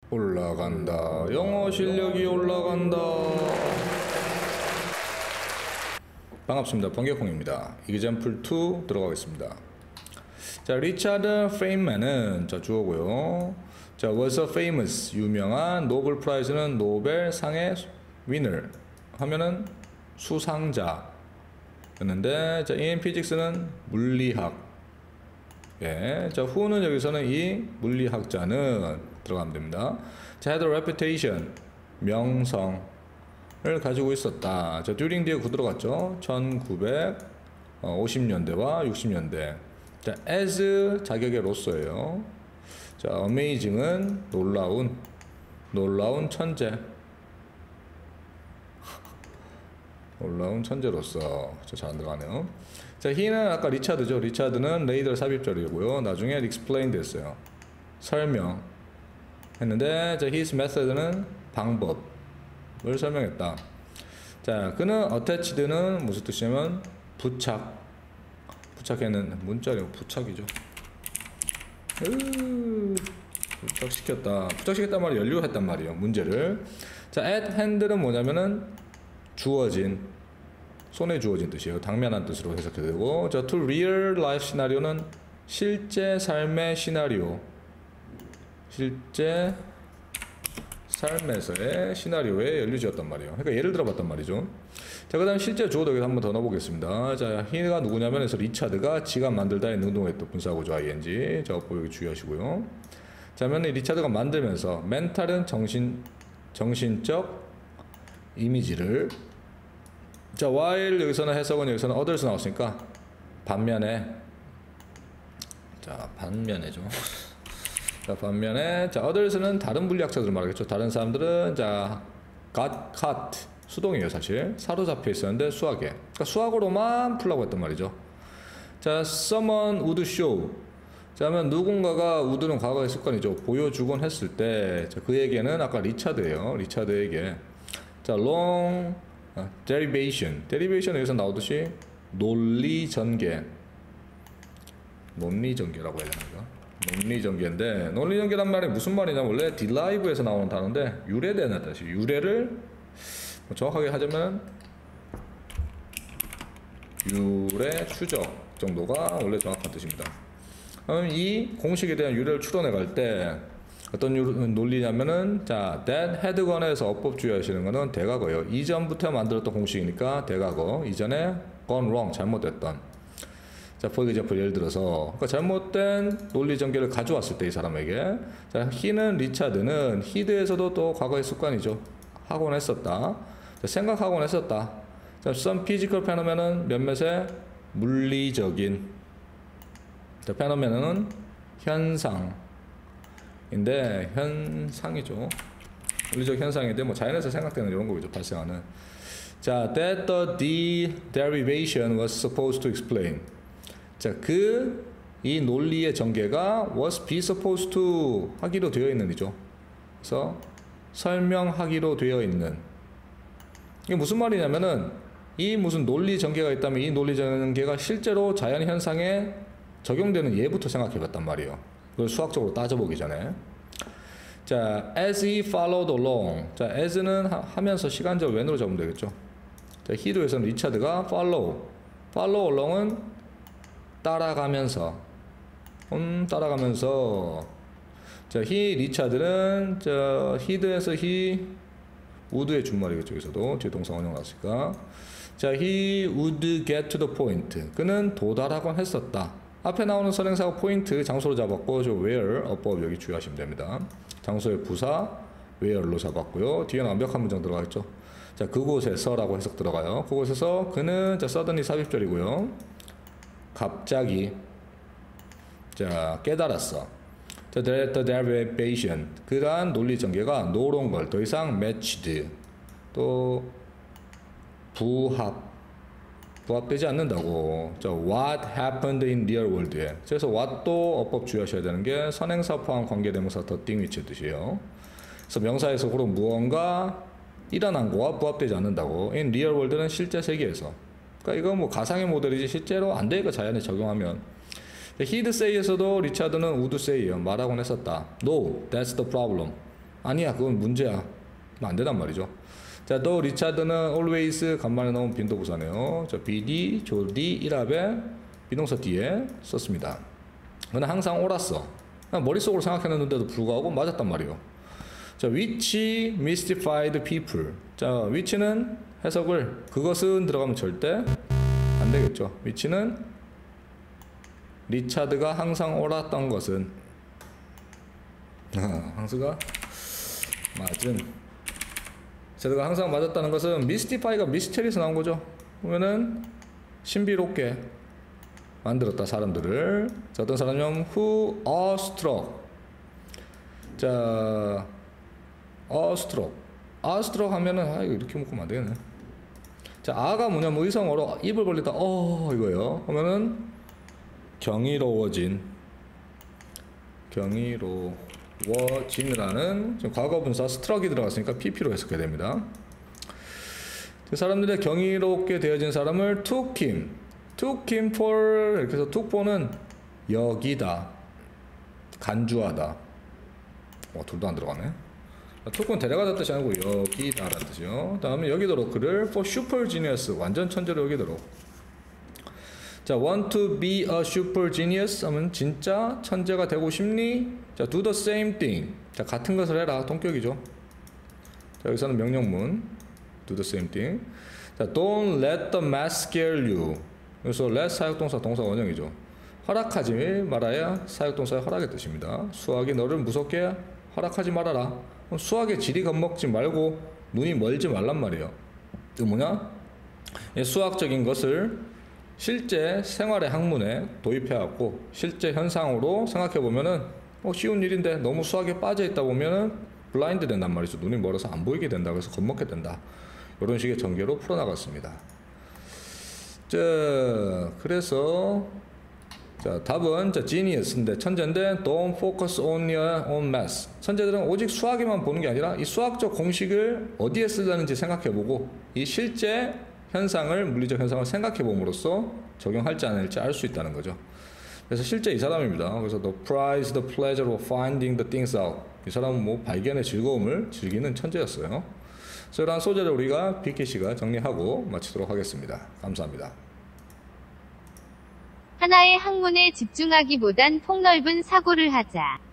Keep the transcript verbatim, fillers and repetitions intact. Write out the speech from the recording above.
올라간다. 영어 실력이 올라간다. 반갑습니다. 번개콩입니다. 이그젬플 투 들어가겠습니다. 자, 리차드 페인만은 자 주어고요. 자, was a famous 유명한 노벨 프라이즈는 노벨 상의 winner 하면은 수상자였는데, 자, in physics는 물리학. 예, 자, who는 여기서는 이 물리학자는 들어가면 됩니다. 자, had a reputation 명성을 가지고 있었다. 자, during 뒤에 구 들어갔죠. 천구백오십 년대와 육십 년대. 자, as 자격의로서예요. 자, amazing은 놀라운, 놀라운 천재. 놀라운 천재로서. 자, 잘 안 들어가네요. 자, he는 아까 리차드죠. 리차드는 레이더 삽입절이고요. 나중에 explain 됐어요. 설명 했는데, 자, his method는 방법을 설명했다. 자, 그는 attached는 무슨 뜻이냐면 부착. 부착했는 문자력 부착이죠. 으, 부착시켰다. 부착시켰단 말이 연료했단 말이에요. 문제를. 자, at hand는 뭐냐면은 주어진, 손에 주어진 뜻이에요. 당면한 뜻으로 해석해도 되고. 자, to real life 시나리오는 실제 삶의 시나리오. 실제 삶에서의 시나리오에 연루지었단 말이에요. 그러니까 예를 들어봤단 말이죠. 자, 그 다음 실제 주어도 여기서 한번 더 넣어보겠습니다. 자, 히가 누구냐면 해서 리차드가 지가 만들다에 능동했던 분사구조 ing. 자, 어법 여기 주의하시고요. 자, 그러면 리차드가 만들면서 멘탈은 정신, 정신적 이미지를. 자, while 여기서는 해석은 여기서는 others 나왔으니까 반면에. 자, 반면에죠. 자, 반면에, 자, others는 다른 물리학자들 말하겠죠. 다른 사람들은, 자, got caught, 수동이에요, 사실. 사로잡혀 있었는데, 수학에. 그러니까 수학으로만 풀라고 했단 말이죠. 자, someone would show. 자, 하면 누군가가, would는 과거의 습관이죠. 보여주곤 했을 때, 자, 그에게는 아까 리차드예요. 리차드에게. 자, long derivation. derivation 여기서 나오듯이 논리 전개. 논리 전개라고 해야 되나요? 논리전개인데, 논리전개란 말이 무슨 말이냐면 원래 derive에서 나오는 단어인데 유래되는 뜻이, 유래를 정확하게 하자면 유래 추적 정도가 원래 정확한 뜻입니다. 그럼 이 공식에 대한 유래를 추론해 갈 때 어떤 논리냐면은, 자, that had gone에서 어법 주의하시는 거는 대과거예요. 이전부터 만들었던 공식이니까 대과거. 이전에 gone wrong, 잘못됐던. 자, for example, 예를 들어서, 그러니까 잘못된 논리 전개를 가져왔을 때 이 사람에게, 자, he는 리차드는 he에서도 또 과거의 습관이죠. 하곤 했었다. 자, 생각하곤 했었다. 자, some physical phenomen은 몇몇의 물리적인, 자, phenomen은 현상인데, 현상이죠. 물리적 현상인데, 뭐 자연에서 생각되는 이런 거죠. 발생하는. 자, that the derivation was supposed to explain. 자, 그, 이 논리의 전개가 was be supposed to 하기로 되어 있는 이죠. 그래서 설명하기로 되어 있는. 이게 무슨 말이냐면은, 이 무슨 논리 전개가 있다면 이 논리 전개가 실제로 자연 현상에 적용되는 예부터 생각해 봤단 말이에요. 그걸 수학적으로 따져보기 전에. 자, as he followed along. 자, as는 하, 하면서 시간적 when으로 잡으면 되겠죠. 자, he도에서는 리차드가 follow. follow along은 따라가면서, 음, 따라가면서. 자, he, 리차드는, 자, he드에서 he, would의 준말이겠죠. 여기서도 뒤에 동사 원형 나왔으니까. 자, he would get to the point. 그는 도달하곤 했었다. 앞에 나오는 선행사가 포인트, 장소로 잡았고, 저 where, 어법 여기 주의하시면 됩니다. 장소의 부사, where로 잡았고요. 뒤에는 완벽한 문장 들어가겠죠. 자, 그곳에서라고 해석 들어가요. 그곳에서 그는, 자, suddenly 삽입절이고요. 갑자기, 자, 깨달았어. 자, the derivation. 그러한 논리 전개가 no longer, 더 이상 matched, 또 부합, 부합되지 않는다고. 자, what happened in real world에. 그래서 what도 어법 주의하셔야 되는 게 선행사 포함 관계대명사 더 띵위치의 뜻이에요. 그래서 명사에서 무언가 일어난 거와 부합되지 않는다고. in real world는 실제 세계에서. 그러니까 이건 뭐 가상의 모델이지 실제로 안 되니까 자연에 적용하면. he'd say에서도 리차드는 would say예요. 말하곤 했었다. No, that's the problem. 아니야, 그건 문제야. 안 된단 말이죠. 자, 또 리차드는 always 간만에 나온 빈도부사네요. 자, be, 조디, 일합에 비동사 뒤에 썼습니다. 그는 항상 옳았어. 그냥 머릿속으로 생각했는데도 불구하고 맞았단 말이에요. 자, which mystified people. 자, which는 해석을 그것은 들어가면 절대 안 되겠죠. which는 리차드가 항상 옳았던 것은 항스가 맞은 리차드가 항상 맞았다는 것은 mystify가 mystery에서 나온 거죠. 그러면은 신비롭게 만들었다 사람들을. 자, 어떤 사람이냐면 who awestruck. 자, awestruck awestruck 하면은 아 이거 이렇게 묶으면 안 되겠네. 자, 아가 뭐냐면 의성어로 입을 벌리다 어 이거예요. 하면은 경이로워진 경이로워진이라는 지금 과거분사 struck이 들어갔으니까 pp로 해석해야 됩니다. 사람들의 경이롭게 되어진 사람을 took him took him for 이렇게 해서 took for는 여기다 간주하다. 어, 둘도 안 들어가네. took은 데려가다 뜻이 아니고 여기다라는 뜻이요. 다음에 여기도록 그를 for super genius 완전 천재로 여기도록. 자, want to be a super genius 하면 진짜 천재가 되고 싶니? 자, do the same thing. 자, 같은 것을 해라. 동격이죠. 자, 여기서는 명령문 do the same thing. 자, don't let the math scare you. 그래서 let 사역동사 동사 원형이죠. 허락하지 말아야 사역동사의 허락의 뜻입니다. 수학이 너를 무섭게 허락하지 말아라. 수학의 질이 겁먹지 말고 눈이 멀지 말란 말이에요. 그 뭐냐? 수학적인 것을 실제 생활의 학문에 도입해갖고 실제 현상으로 생각해보면은 어, 쉬운 일인데 너무 수학에 빠져있다 보면은 블라인드 된단 말이죠. 눈이 멀어서 안 보이게 된다. 그래서 겁먹게 된다. 이런 식의 전개로 풀어나갔습니다. 자, 그래서 자, 답은 자, genius인데 천재인데 don't focus on your own math. 천재들은 오직 수학에만 보는 게 아니라 이 수학적 공식을 어디에 쓰려는지 생각해보고 이 실제 현상을 물리적 현상을 생각해봄으로써 적용할지 안 할지 알 수 있다는 거죠. 그래서 실제 이 사람입니다. 그래서 the prize, the pleasure of finding the things out. 이 사람은 뭐 발견의 즐거움을 즐기는 천재였어요. 그래서 이러한 소재를 우리가 비키 씨가 정리하고 마치도록 하겠습니다. 감사합니다. 하나의 학문에 집중하기보단 폭넓은 사고를 하자.